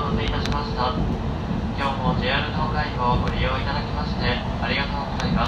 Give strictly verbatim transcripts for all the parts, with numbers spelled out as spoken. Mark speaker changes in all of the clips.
Speaker 1: お待たせいたしました。今日も ジェイアール 東海をご利用いただきましてありがとうございます。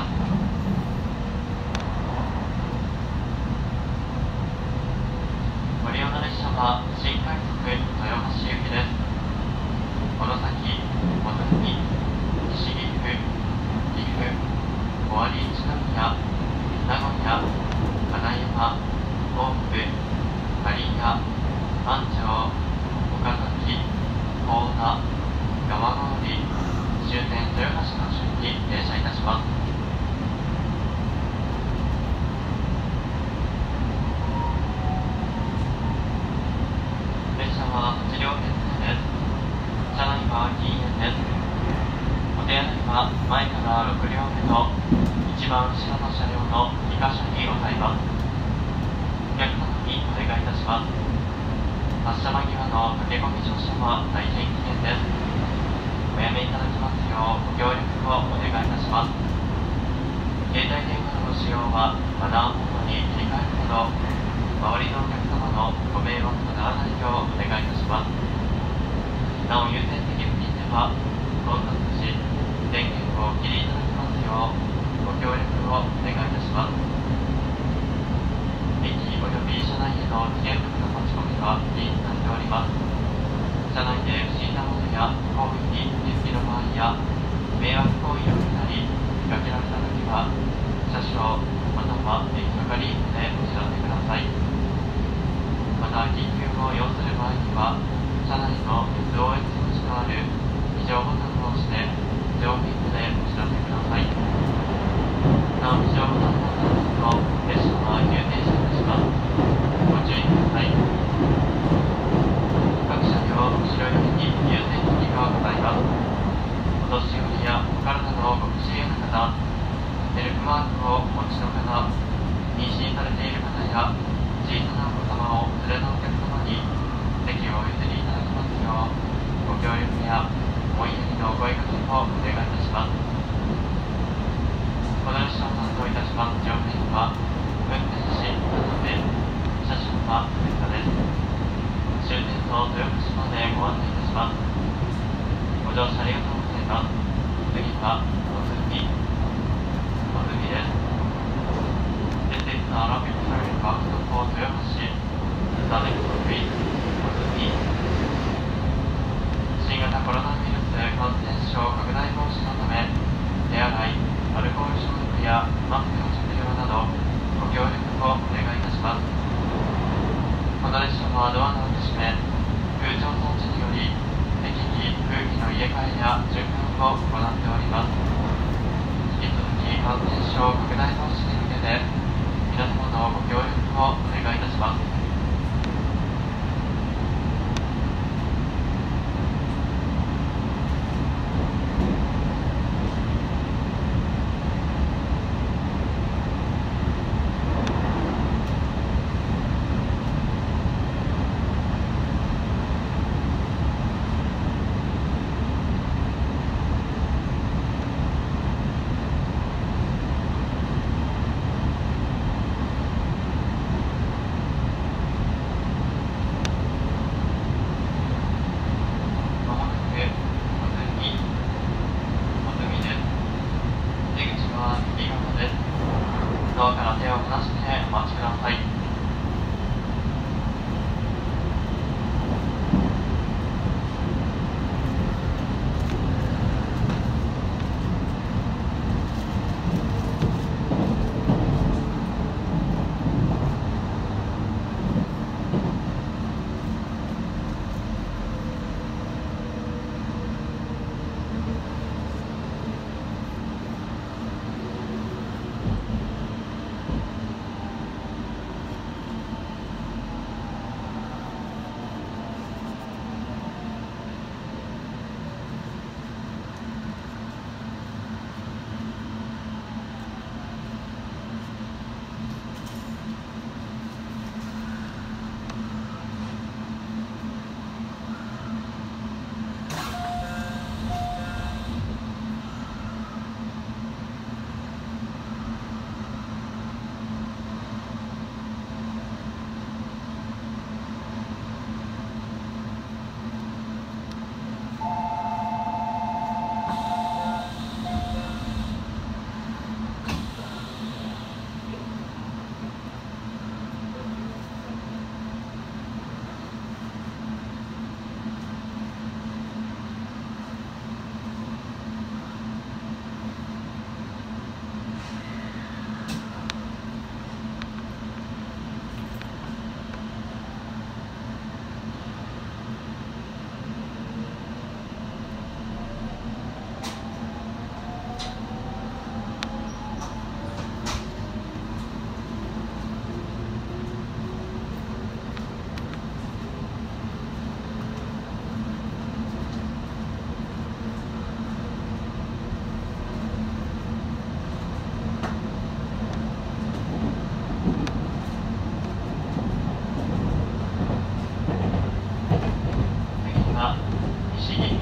Speaker 1: ご利用の列車は新快速豊橋行きです。この先、元住、西岐阜、岐阜、尾張一宮、名古屋、金山、甲府、刈谷、安城、岡崎、幸田、蒲郡、終点豊橋の順に停車いたします。列車ははち両編成です。車内は禁煙です。お手洗いは前からろく両目の一番後ろの車両のに箇所にございます。お客様にお願いいたします。発車間際の駆け込み乗車は大変危険です。おやめいただきますようご協力をお願いいたします。携帯電話のご使用はマナーモードに切り替えるなど、周りのお客様のご迷惑とならないようお願いいたします。なお優先席付近では混雑し、電源をお切りいただきますようご協力をお願いいたします。駅および車内への危険物の持ち込みは禁止されております。車内で不審なものや行為に気づきの場合や迷惑行為をしたり見かけられたときは車掌または駅係員でお知らせください。また緊急を要する場合には車内の エスオーエス 表示のある非常ボタンを押して非常ピンクでお知らせください。なお非常ボタンを押すと列車は急停車いたします。ご注意ください。各車両後ろ寄りに優先席がございます。お年寄りやお体のご不自由な方、ヘルプマークをお持ちの方、妊娠されている方や小さなお子様をお連れのお客様に席をお譲りいただきますようご協力や思いやりのお声掛けをお願いいたします。この列車を担当いたします乗務員は運転士、渡部、車掌は藤田です。終点の豊橋までご案内いたします。ご乗車ありがとうございます。次は元住、元住です。This is the rapid train bound for 豊橋。The next stop is 元住。新型コロナウイルス感染症拡大防止のため、手洗い、アルコール消毒やマスクの着用などご協力をお願いいたします。この列車はドアの閉め、空調装置により適宜空気の入れ替えや循環を行っております。引き続き感染症拡大防止に向けて皆様のご協力をお願いいたします。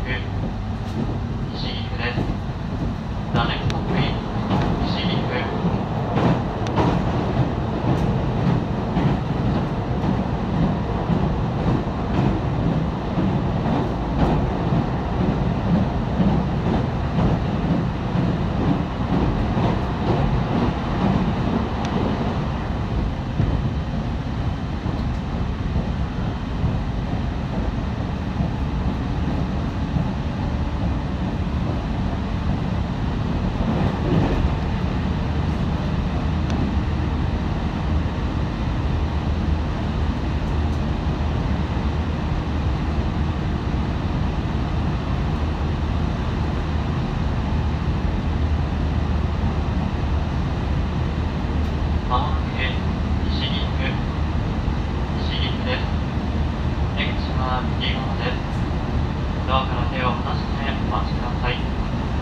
Speaker 1: 西岐阜です。The next stop is 西岐阜。まもなく西岐阜、西岐阜です。出口は右側です。ドアから手を離してお待ちください。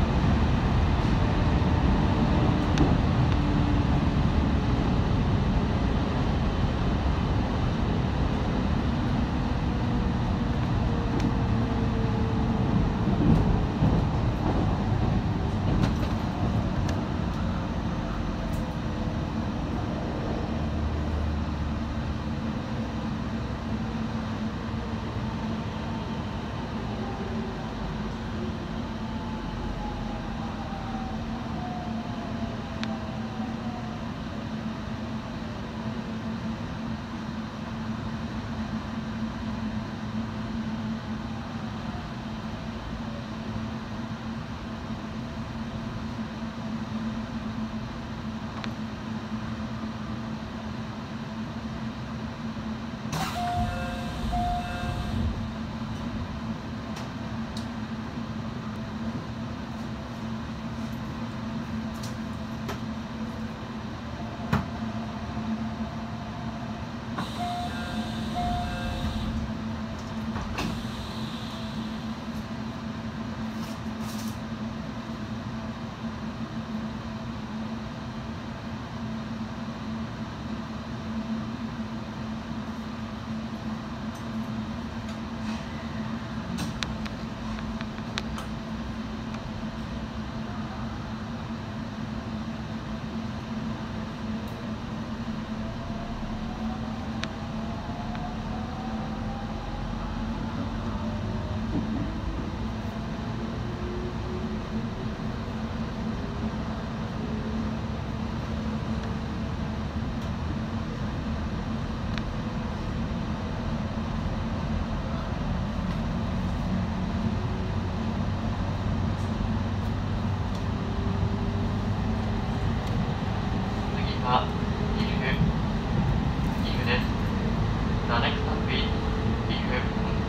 Speaker 1: は岐阜、岐阜です。The next stop is 岐阜。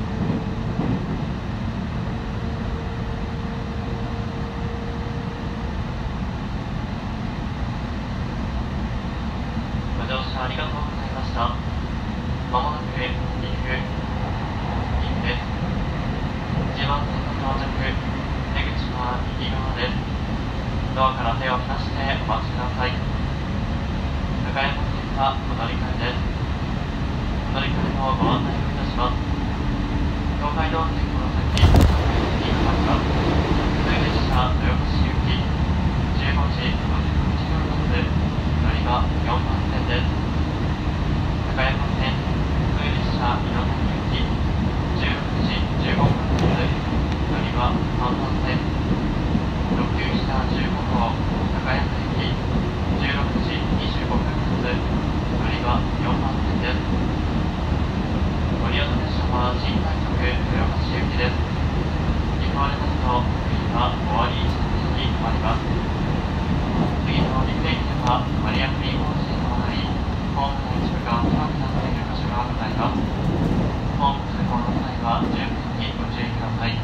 Speaker 1: ご乗車ありがとうございました。まもなく岐阜、岐阜です。いちばん線の到着、出口は右側です。ドアから手を離してお待ちください。高山線はお乗り換えです。お乗り換えのご案内をいたします。東海道線この先、各駅にかかった普通列車豊橋行きじゅうごじごじゅうはちふん発乗り場よんばん線です。高山線普通列車稲崎行きじゅうろくじじゅうごふん発乗り場さんばん線。特急ひたじゅうご号高山駅じゅうろくじにじゅうごふん発乗り場よんばん線です。ご利用の列車は新快速豊橋行きです。に変わりますと次は尾張一ノ瀬に停まります。次の陸駅ではバリアフリー方式に伴いホームの一部が狭くなっている箇所がございます。ホーム通行の際は十分にご注意ください。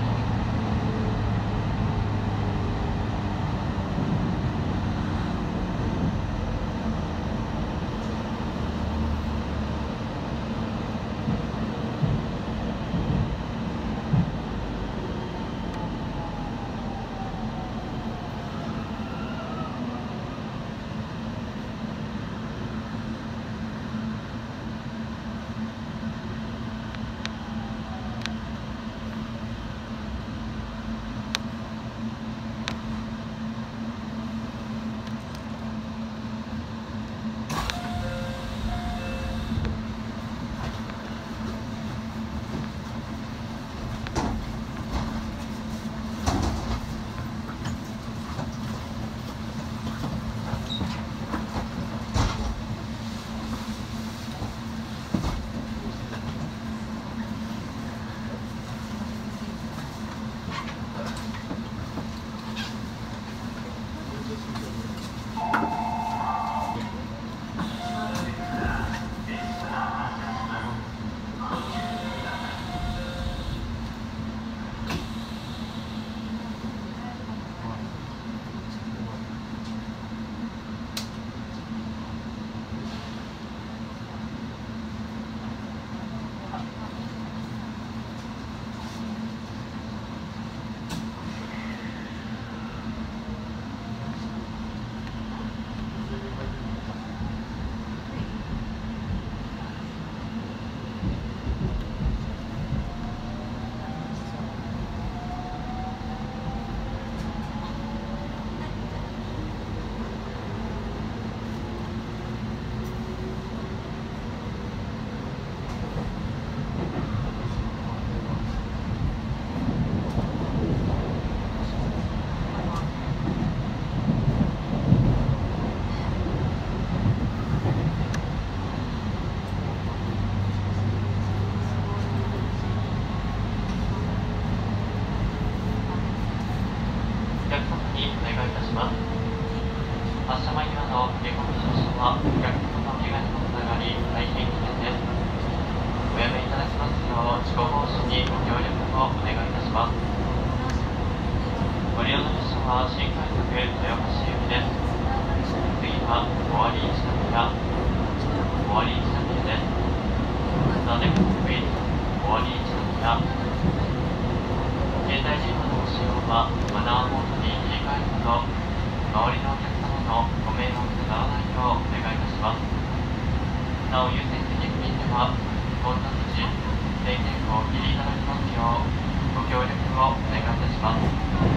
Speaker 1: ます。発車間際の駆け込み乗車はお客様の怪我にもつながり大変危険です。おやめいただきますよう事故防止にご協力をお願いいたします。ご利用の列車は新快速豊橋行きです。次は尾張一宮、尾張一宮です。The next is 尾張一宮。携帯電話のご使用はマナーモードに切り替えること、周りのお客様のご迷惑とならないようお願いいたします。なお優先的付近では混雑時、制限をお切りいただきますようご協力をお願いいたします。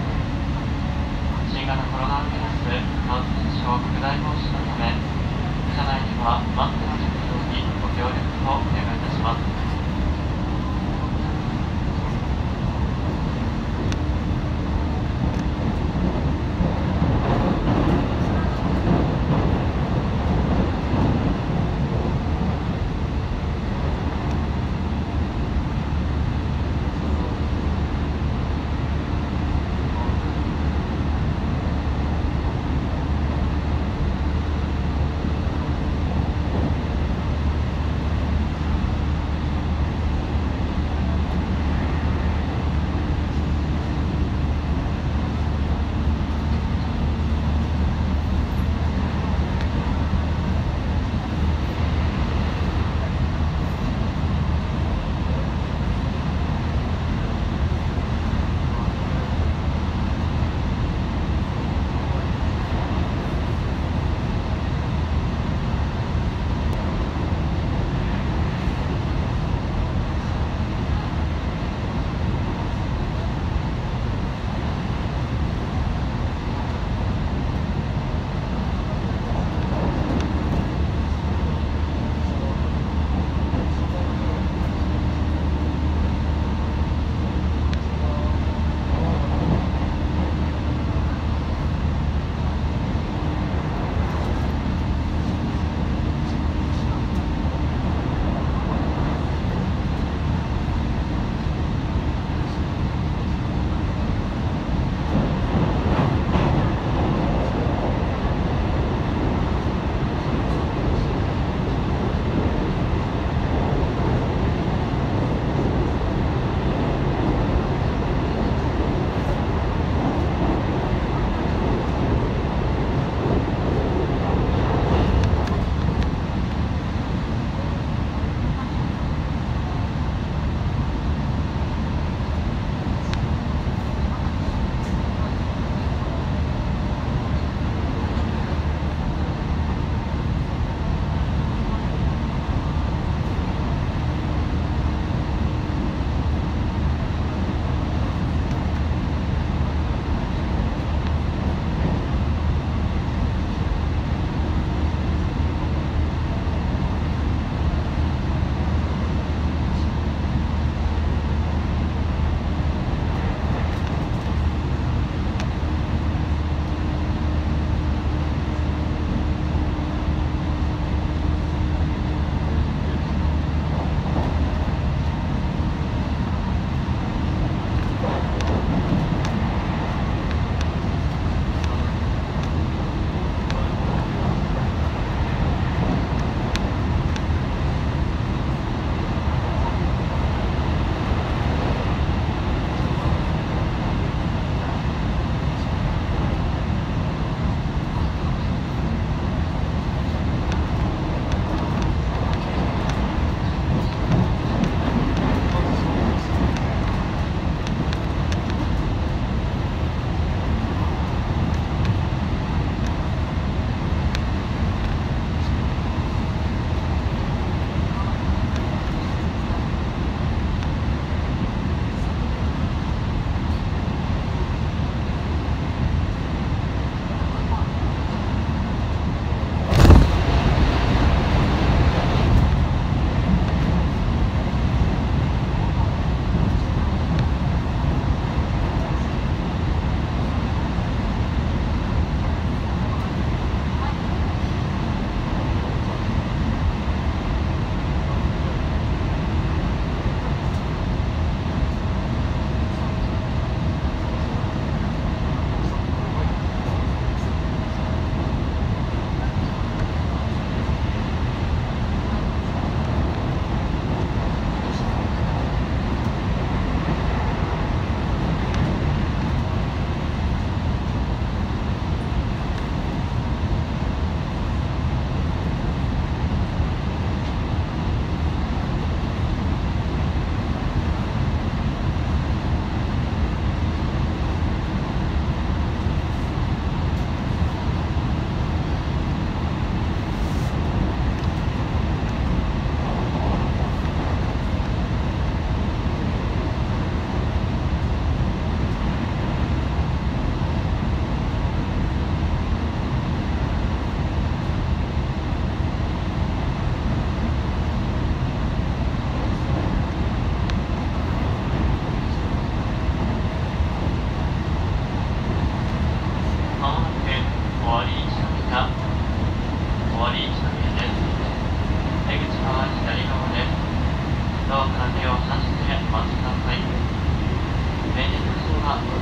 Speaker 1: 新型コロナウイルス感染症拡大防止のため、車内ではマスクの着用にご協力をお願いいたします。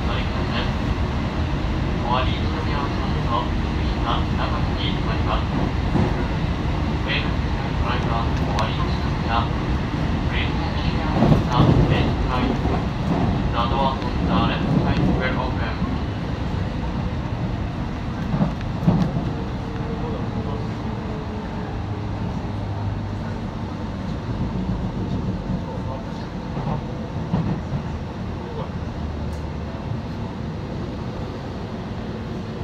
Speaker 1: 乗り換えです。終わり一度見合わせますと、次が長崎に停まります。Ladies and drivers, 終わりの時間や Please make sure that the next flight, the doors on the left side will open.
Speaker 2: 「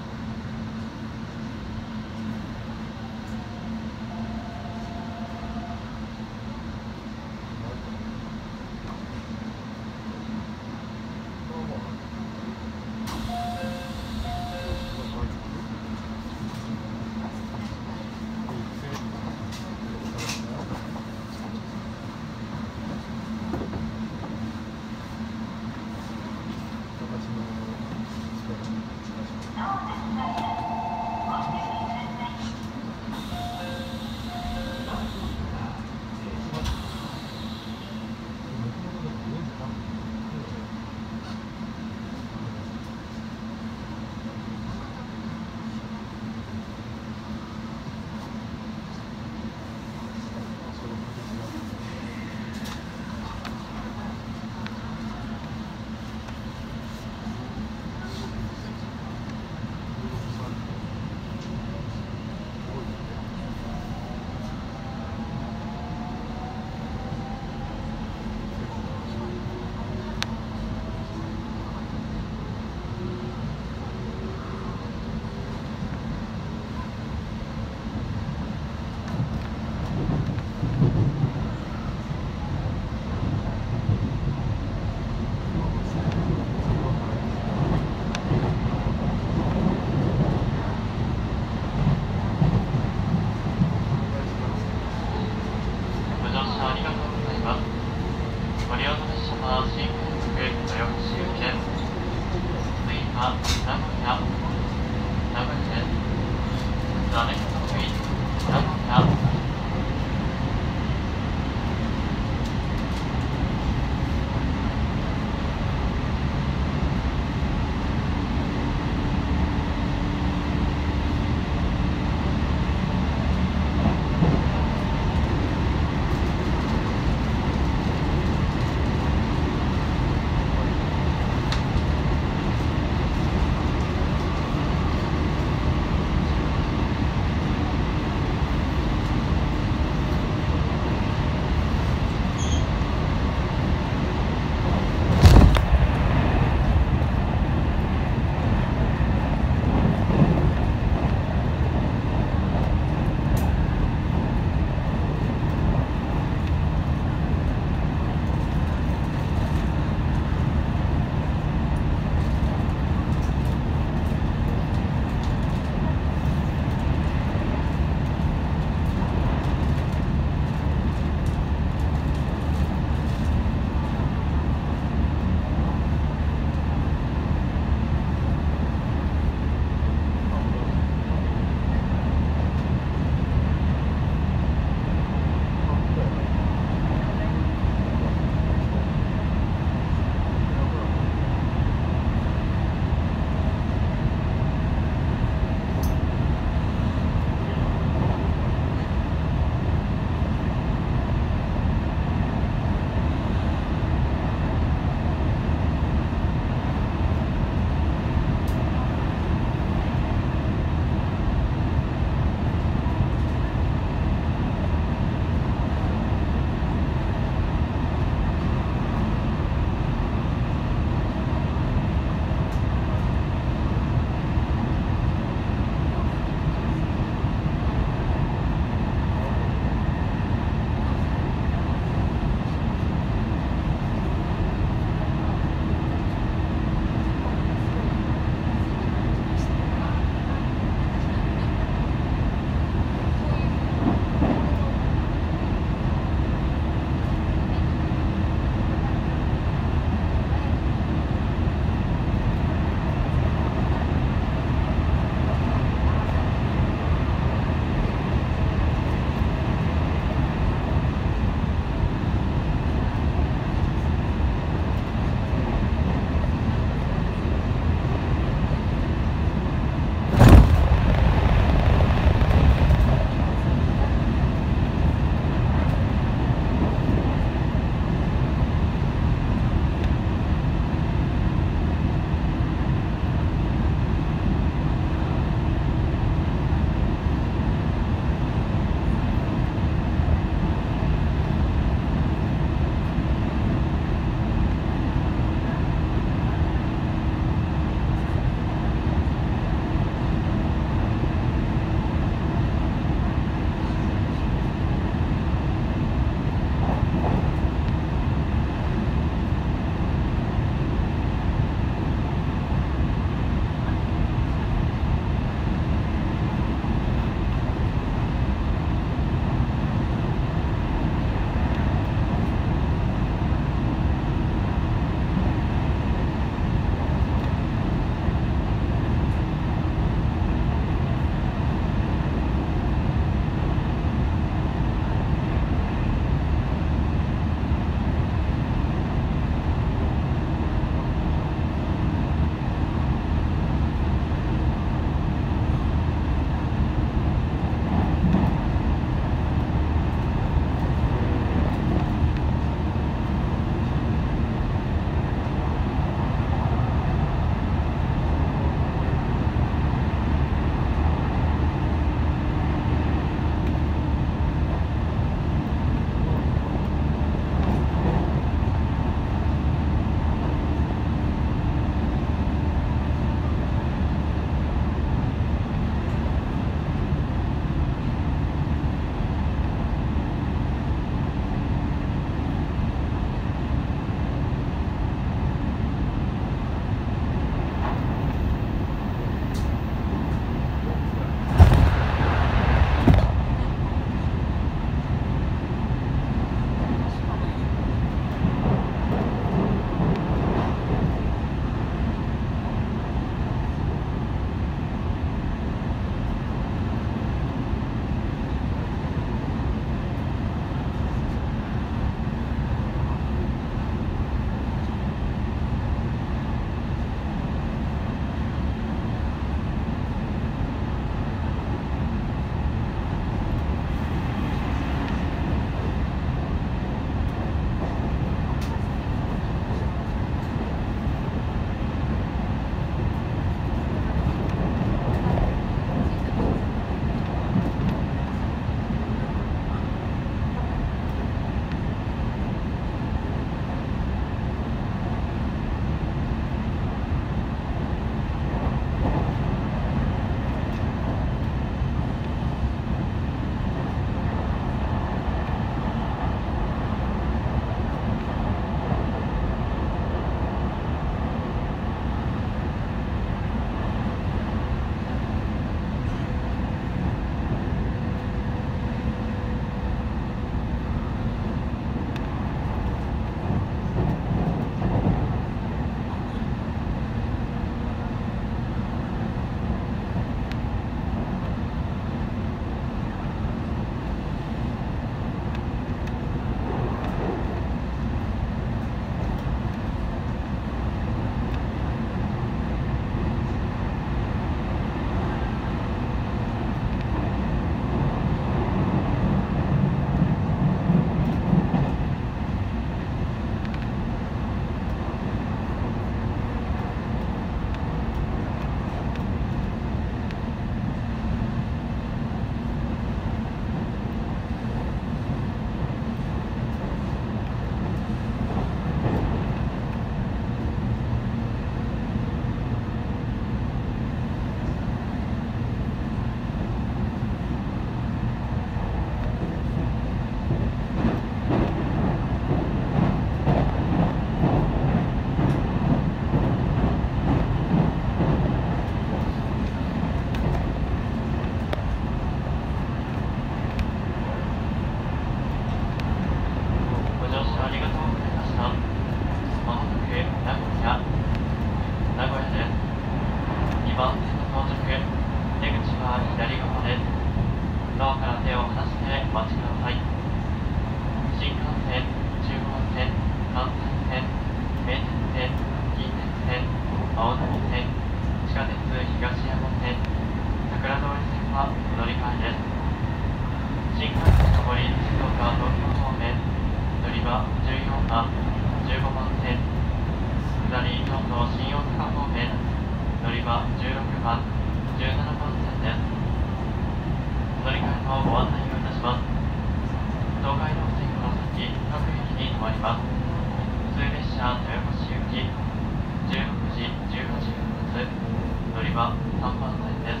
Speaker 1: 番線の到着、出口は左側です。ドアから手を離してお待ちください。新幹線、中央線、関西線、名鉄線、近鉄線、青波線、地下鉄東山線、桜通り線はお乗り換えです。新幹線上り静岡東京方面、乗り場じゅうよんばん、じゅうごばん線、下り京都新大阪方面、乗り場じゅうろくばん、じゅうななばん線です。乗り換えのご案内をいたします。東海道線この先各駅に停まります。普通列車豊橋行きじゅうろくじじゅうはっぷん発、乗り場さんばん線です。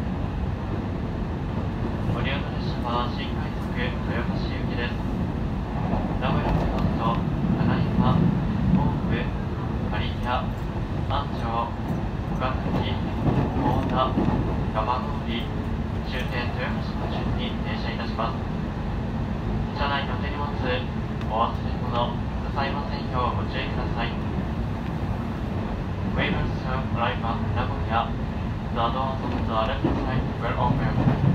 Speaker 1: ご利用の列車は新快速豊橋行きです。名古屋線と金山、甲府、有田、安城、岡崎、大田、蒲郡、終点豊橋の順に停車いたします。車内の手荷物、お忘れ物なさいませんようご注意ください。We will soon arrive at Nagoya. The doors on the left side will open.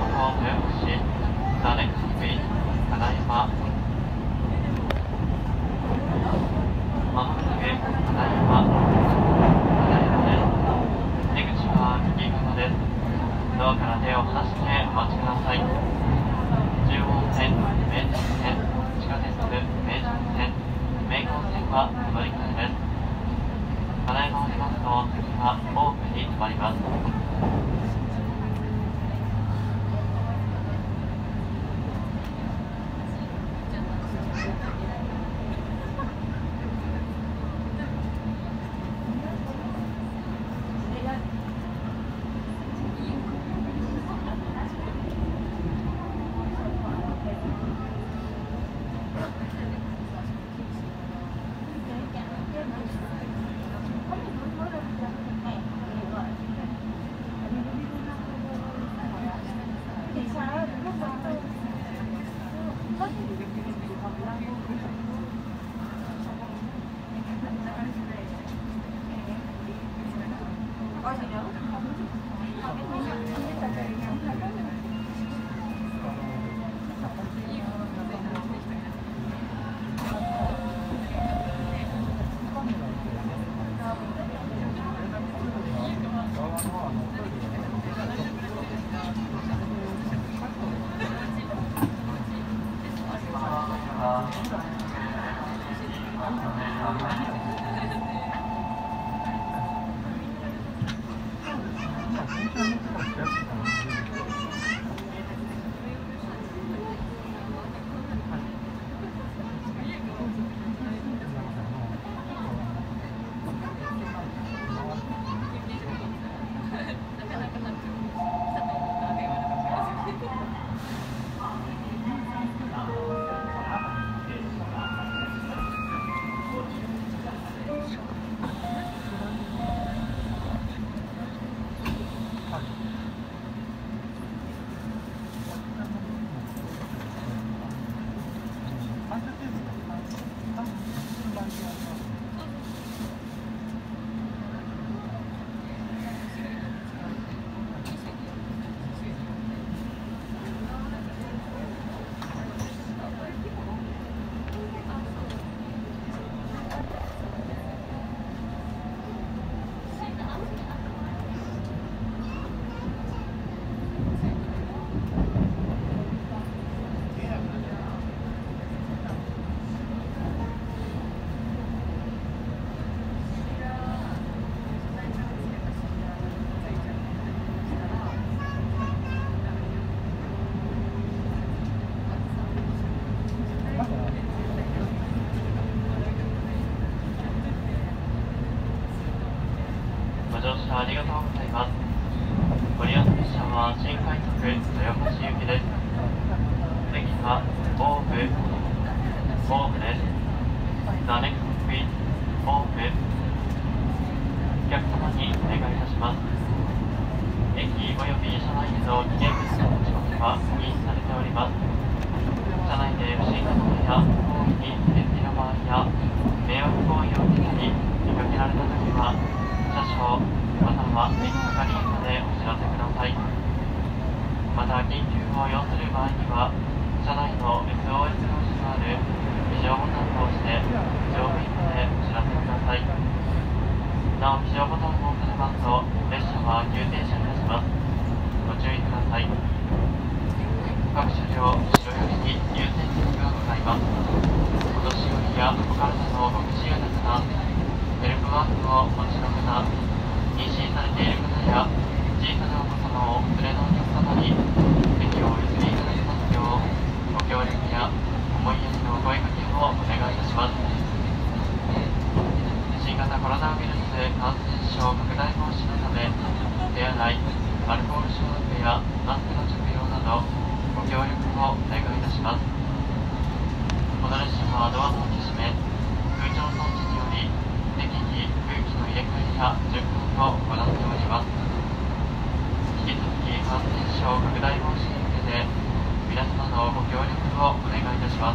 Speaker 2: お
Speaker 1: は乗り換えです。ただいま降りますと、次はホームに停まります。ご乗車ありがとうございます。ご利用の列車は新快速豊橋行きです。次はホーム、ホームです。The next stop is ホーム。お客様にお願いいたします。駅および車内での危険物の持ち込みは禁止されております。車内で不審なものや行為に燃費の場合や迷惑行為を受けたり見かけられたときは車掌または駅係員までお知らせください。また緊急を要する場合には車内の エスオーエス 表示のある非常ボタンを押して乗務員までお知らせください。なお非常ボタンを押されますと列車は急停車いたします。ご注意ください。各車両後ろ寄りに優先席がございます。お年寄りやお体のご不自由な方、ヘルプワークをお持ちの方、妊娠されている方や小さなお子様をお連れのお客様に席をお譲りいただきますようご協力や思いやりの声かけをお願いいたします。新型コロナウイルス感染症拡大防止のため手洗い、アルコール消毒やマスクの着用などご協力をお願いいたします。この列車はドアの開け閉め、空調装置により適宜空気の入れ替えや循環を行っております。引き続き感染症拡大防止に向けて皆様のご協力をお願いいたします。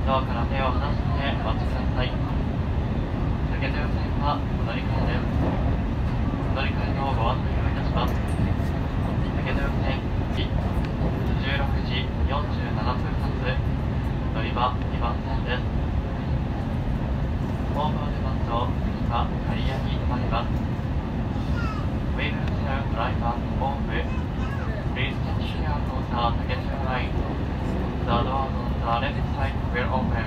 Speaker 1: ドアから手を離してお待ちください。竹豊線はお乗り換えです。お乗り換えのご案内をいたします。竹豊線じゅうろくじよんじゅうななふん発乗り場にばん線です。ホームを出ますと次は刈谷に停まります。We will serve driver on way. Please take care of the Taketoya line. The doors on the left side will open.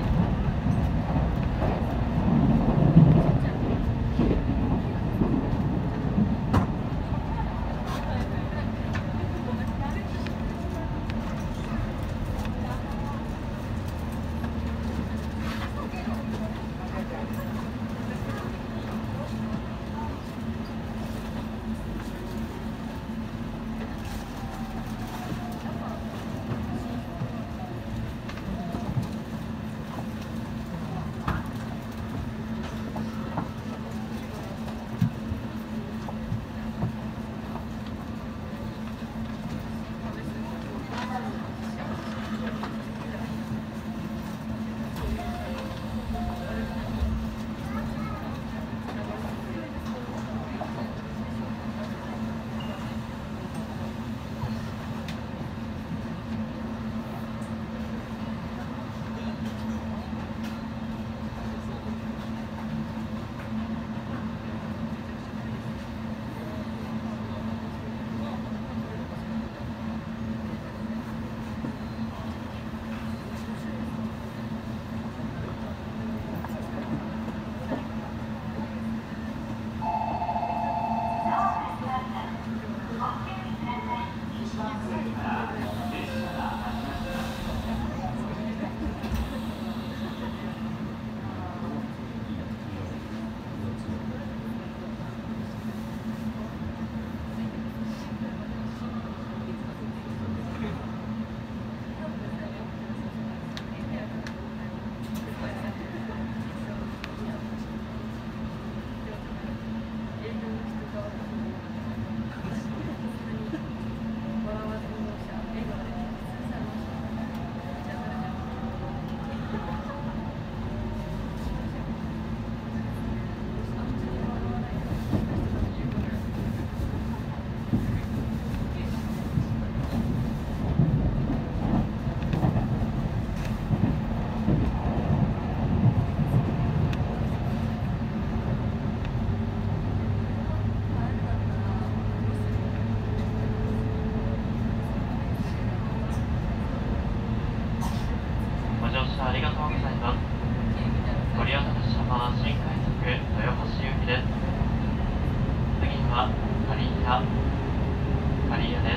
Speaker 1: ご乗車ありがとうございます。ご利用の列車は新快速豊橋行きです。次は刈谷、刈谷です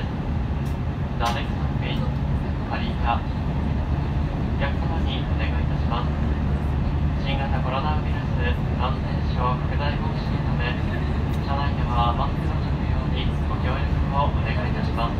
Speaker 1: 。The next stop is 刈谷。お客様にお願いいたします。新型コロナウイルス感染症拡大防止のため、車内ではマスクの着用にご協力をお願いいたします。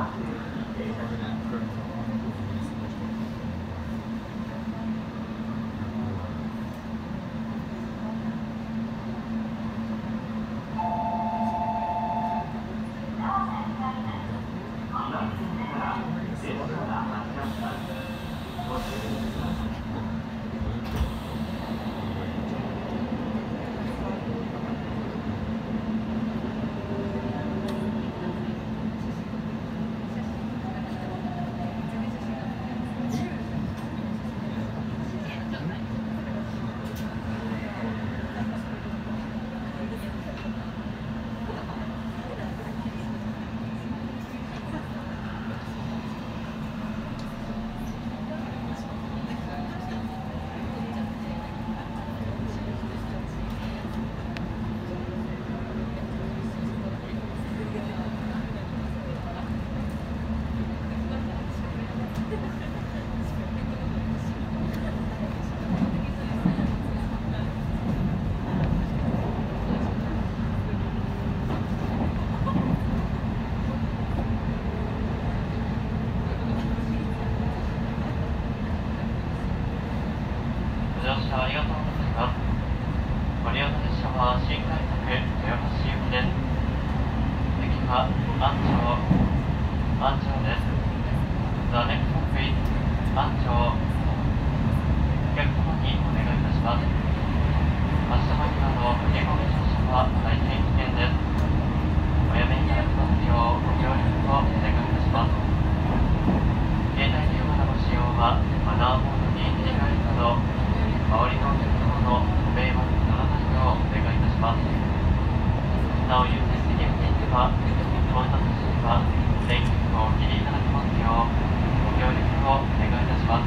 Speaker 1: 乗車ありがとうございます。ご利用の列車は新快速豊橋行きです。駅は安城、安城です。The next stop is 安城。お客様にお願いいたします。発車間際の振り込み乗車は大変危険です。おやめいただきますようご協力をお願いいたします。携帯電話のご使用はマナーモードに切り替えるなど、周りのお客様のご迷惑にならないようお願いいたします。なお優先席付近では、混雑時には電気をお切りいただきますようご協力をお願いいたします。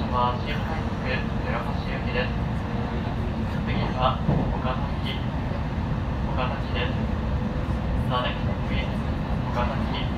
Speaker 1: は新快速豊橋行きです。次は岡崎岡崎です。The next stop is 岡崎。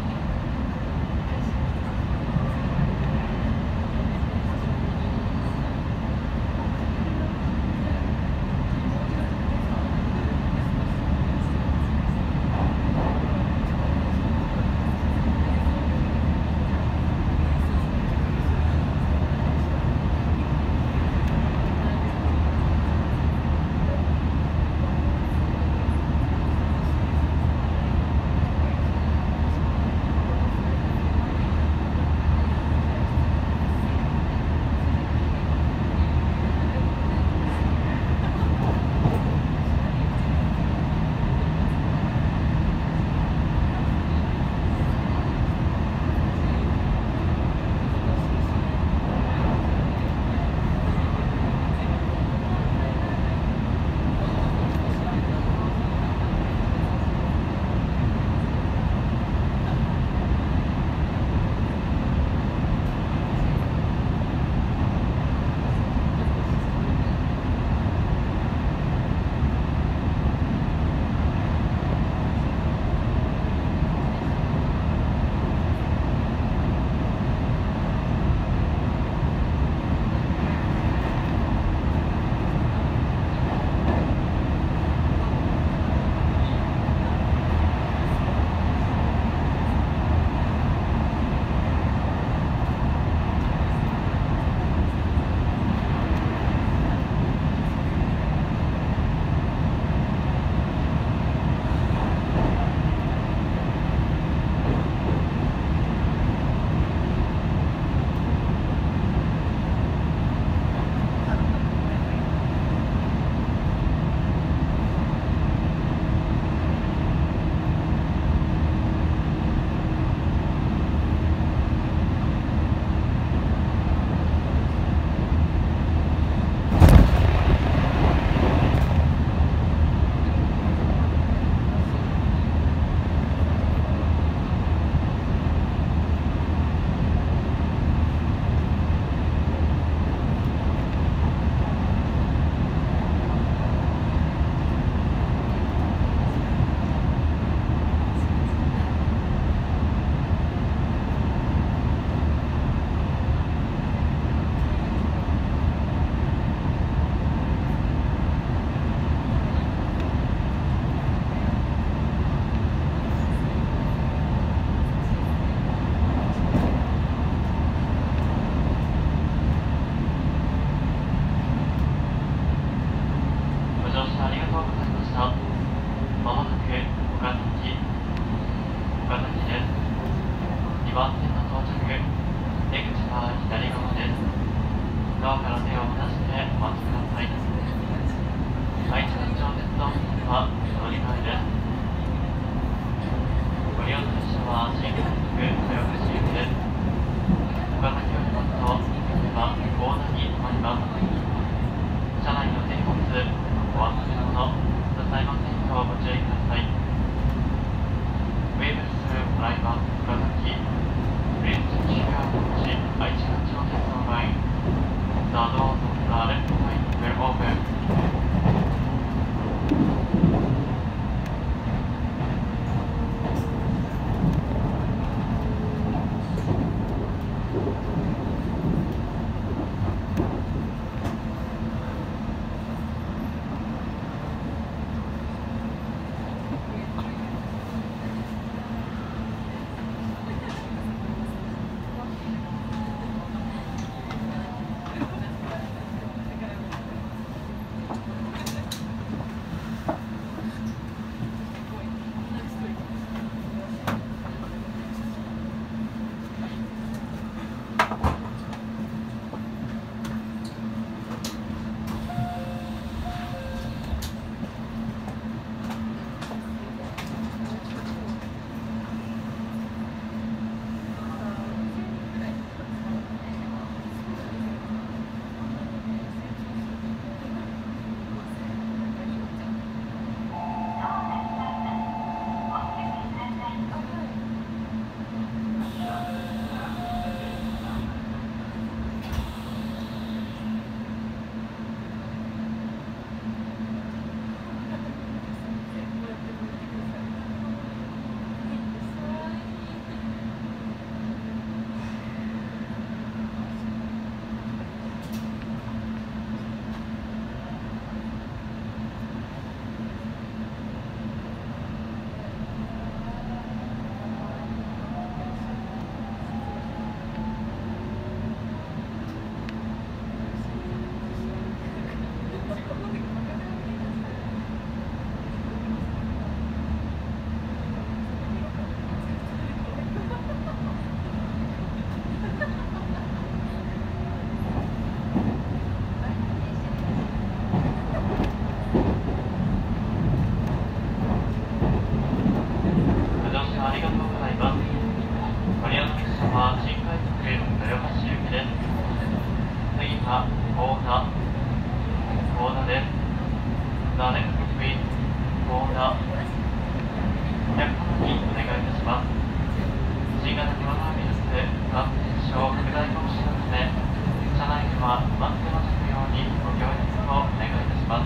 Speaker 1: は高田高田です。The next is 高田。お客様にお願いいたします。新型コロナウイルス感染症拡大防止のため、車内ではマスクの着用にご協力をお願いいたします。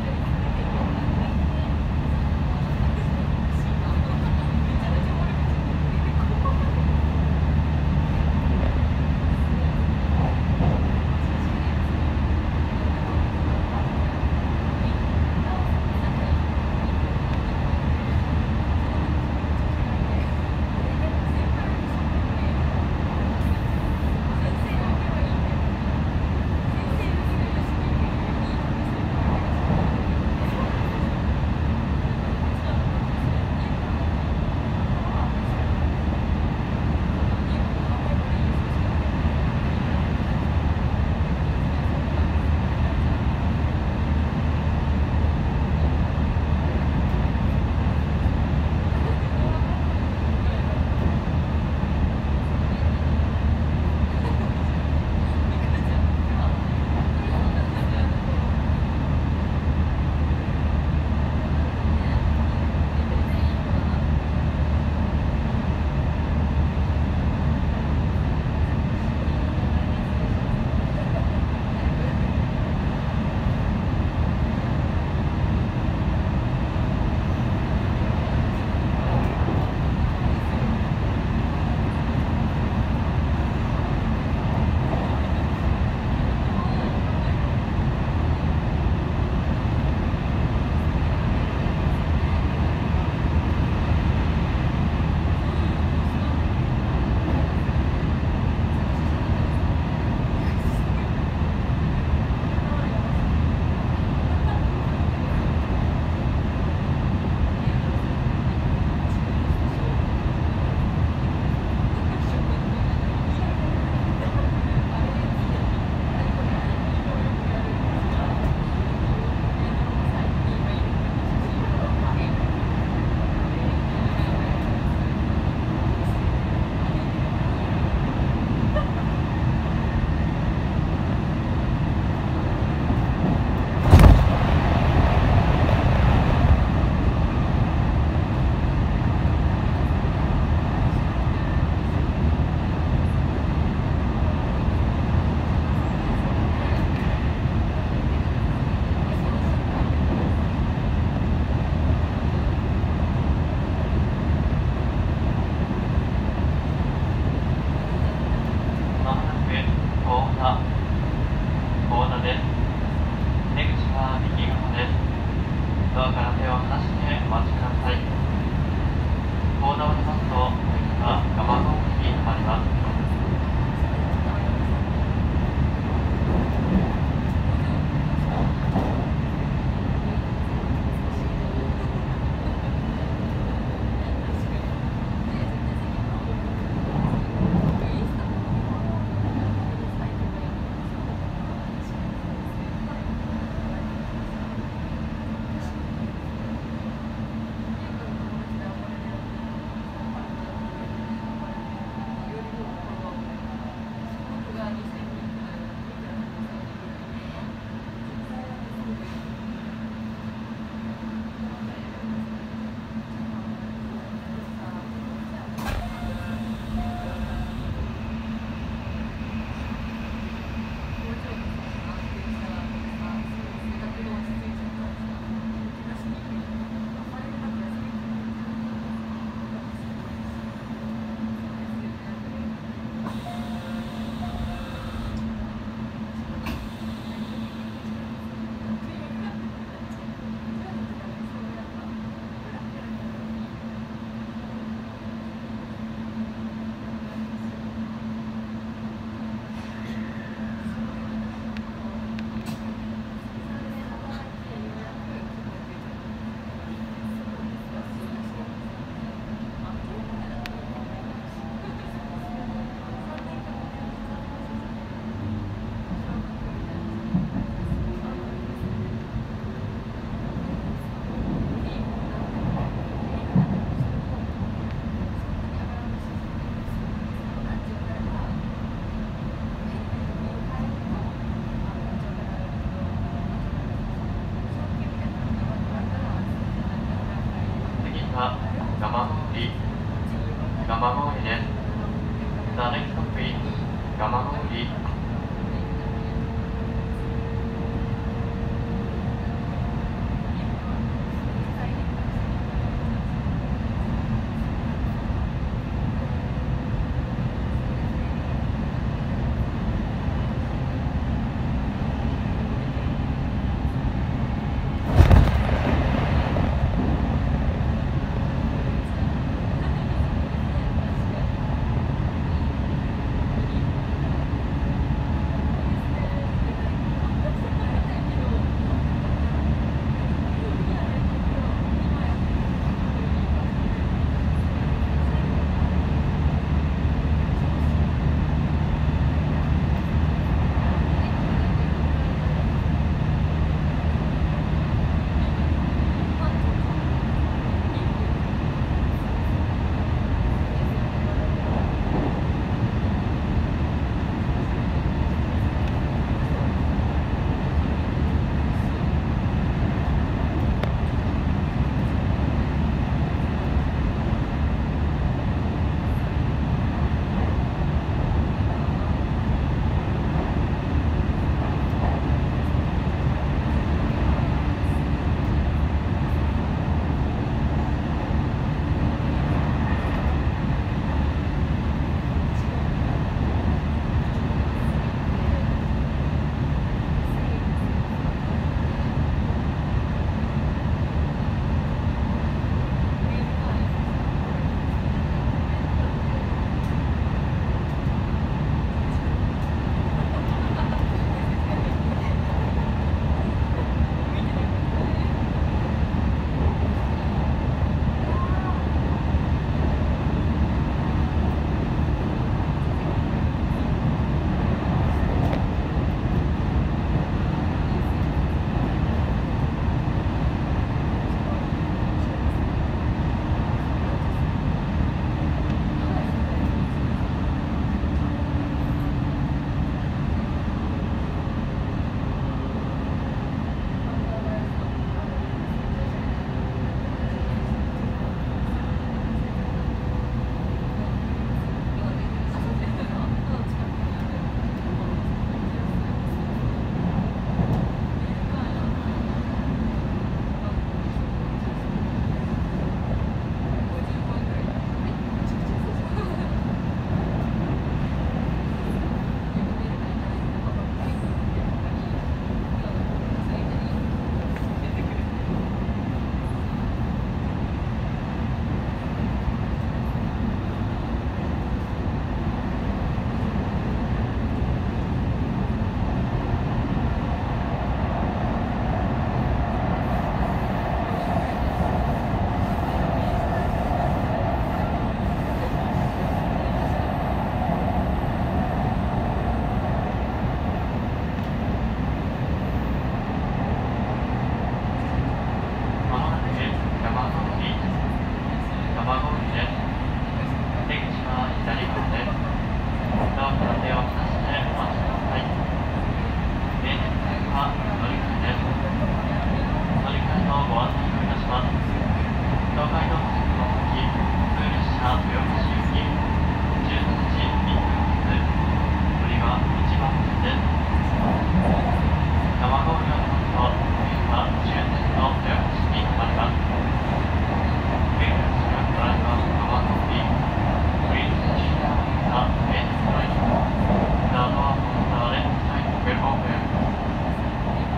Speaker 1: は乗り換えです。乗り換えのご案内をいたします。東海道線の先、普通列車豊橋行きじゅうしちじいっぷん発、乗りはいちばん線です。蒲郡を出ますと、次は終点の豊橋に停まります。Please drive Kamakuri. Please change down the main line. The door on the left side will open.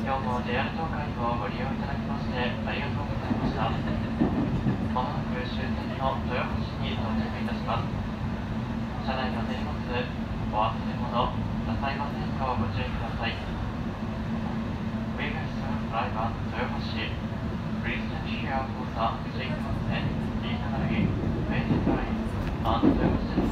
Speaker 1: 今日も ジェイアール 東海をご利用いただきましてありがとうございました。まもなく終点の豊橋に到着いたします。車内の手荷物、お忘れ物なさいませんかをご注意ください。We will soon arrive at 豊橋。Please take care for the safety and economy, waiting time, and